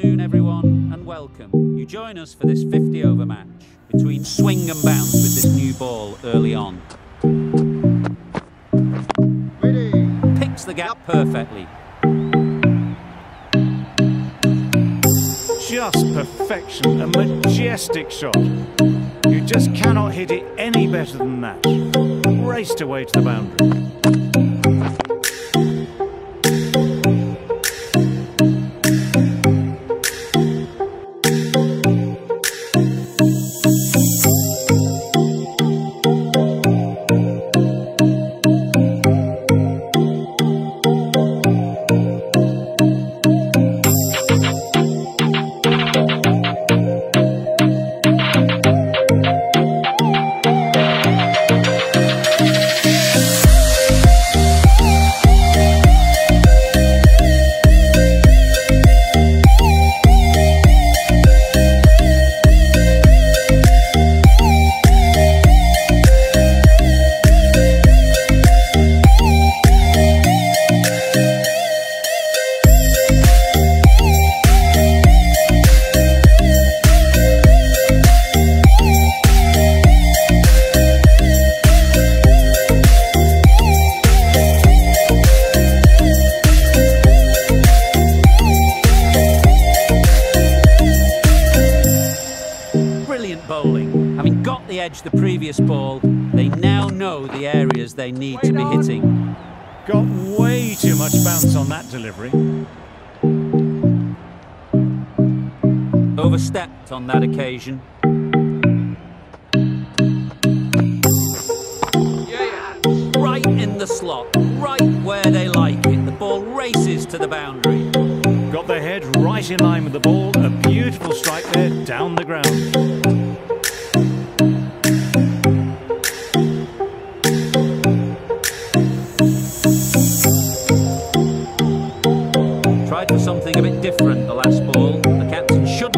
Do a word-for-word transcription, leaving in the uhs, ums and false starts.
afternoon, everyone, and welcome. You join us for this fifty over match between swing and bounce with this new ball early on. Ready. Picks the gap perfectly. Just perfection, a majestic shot. You just cannot hit it any better than that. Raced away to the boundary. Bowling. Having got the edge the previous ball, they now know the areas they need to be hitting. Got way too much bounce on that delivery. Overstepped on that occasion. Right in the slot, right where they like it. The ball races to the boundary. Got their head right in line with the ball. A beautiful strike there, down the ground. Tried for something a bit different the last ball. The captain should